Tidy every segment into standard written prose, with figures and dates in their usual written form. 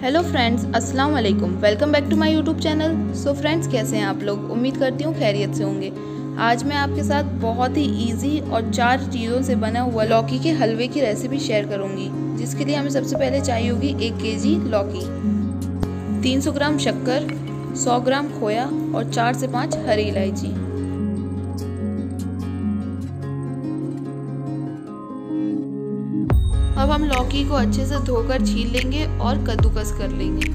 Hello friends, अस्सलाम वालेकुम। Welcome back to my YouTube channel. So friends, कैसे हैं आप लोग? उम्मीद करती हूँ खैरियत से होंगे। आज मैं आपके साथ बहुत ही इजी और 4 चीज़ों से बना हुआ लौकी के हलवे की रेसिपी शेयर करूँगी, जिसके लिए हमें सबसे पहले चाहिए होगी 1 केजी लौकी, 300 ग्राम शक्कर, 100 ग्राम खोया और 4 से 5 हरी इलायची। अब हम लौकी को अच्छे से धोकर छील लेंगे और कद्दूकस कर लेंगे।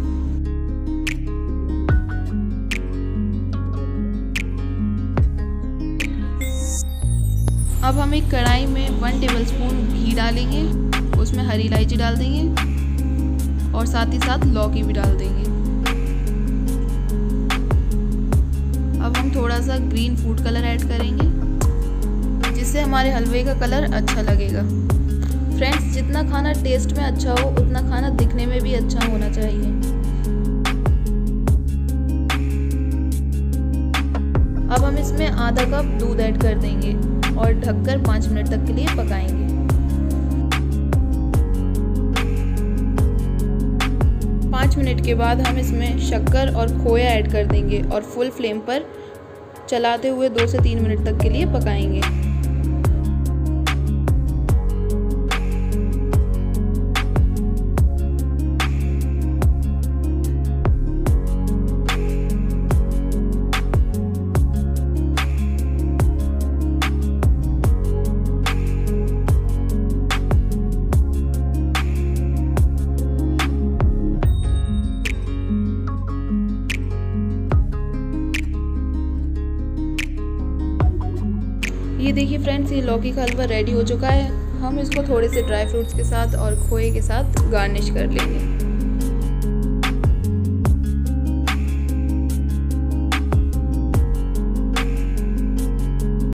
अब हम एक कढ़ाई में 1 टेबलस्पून घी डालेंगे, उसमें हरी इलायची डाल देंगे और साथ ही साथ लौकी भी डाल देंगे। अब हम थोड़ा सा ग्रीन फूड कलर ऐड करेंगे, जिससे हमारे हलवे का कलर अच्छा लगेगा। फ्रेंड्स, जितना खाना टेस्ट में अच्छा हो उतना खाना दिखने में भी अच्छा होना चाहिए। अब हम इसमें आधा कप दूध ऐड कर देंगे और ढककर 5 मिनट तक के लिए पकाएंगे। 5 मिनट के बाद हम इसमें शक्कर और खोया ऐड कर देंगे और फुल फ्लेम पर चलाते हुए 2 से 3 मिनट तक के लिए पकाएंगे। ये देखिए फ्रेंड्स, ये लौकी का हलवा रेडी हो चुका है। हम इसको थोड़े से ड्राई फ्रूट्स के साथ और खोए के साथ गार्निश कर लेंगे।